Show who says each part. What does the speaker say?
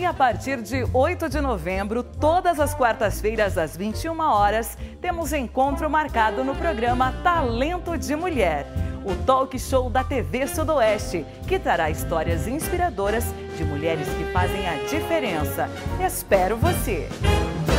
Speaker 1: a partir de 8 de novembro, todas as quartas-feiras às 21 horas, temos encontro marcado no programa Talento de Mulher, o talk show da TV Sudoeste, que trará histórias inspiradoras de mulheres que fazem a diferença. Espero você!